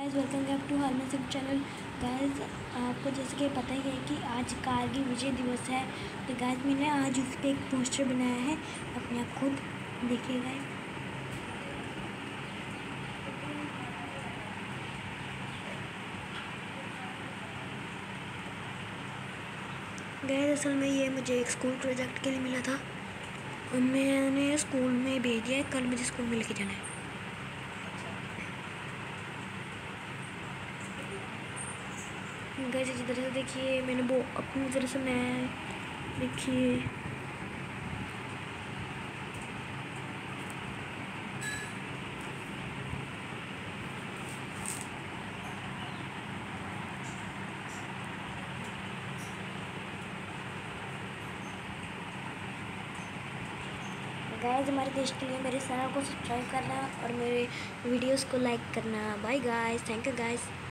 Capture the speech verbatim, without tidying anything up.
Guys welcome back to Harman Singh channel. Guys आपको जैसे कि पता ही है कि आज कारगिल विजय दिवस है, तो गाइस मैंने आज उस पर एक पोस्टर बनाया है, अपने आप खुद देखिए गाइस। गाइस असल में ये मुझे एक स्कूल प्रोजेक्ट के लिए मिला था और मैंने स्कूल में भेज दिया है, कल मुझे स्कूल में लेके जाना है। गाइस इस तरह से देखिए, मैंने वो अपनी तरह से मैं देखिए गाइस हमारे देश के लिए मेरे चैनल को सब्सक्राइब करना और मेरे वीडियोस को लाइक करना। Bye guys, thank you guys.